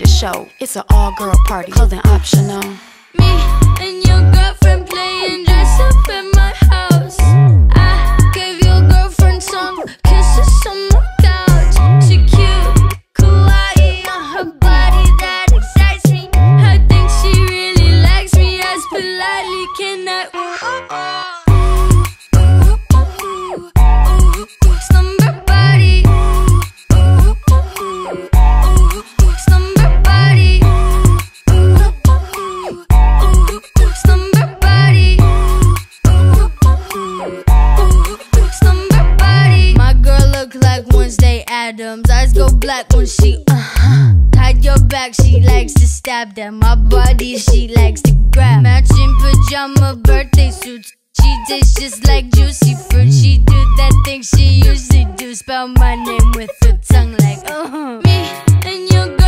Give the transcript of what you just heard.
the show. It's an all-girl party, clothing optional. Me and your girlfriend playing dress up in my house. I gave your girlfriend some kisses on my couch. She cute, kawaii on her body, that excites me. I think she really likes me, as politely can I slumber body, slumber body, slumber body, slumber body. My girl look like Wednesday Addams. Eyes go black when she hide your back. She likes to stab them. My body she likes to grab. Matching pajama birthday suits. She tastes just like juicy fruit. She do that thing she usually do. Spell my name with her tongue like Me and your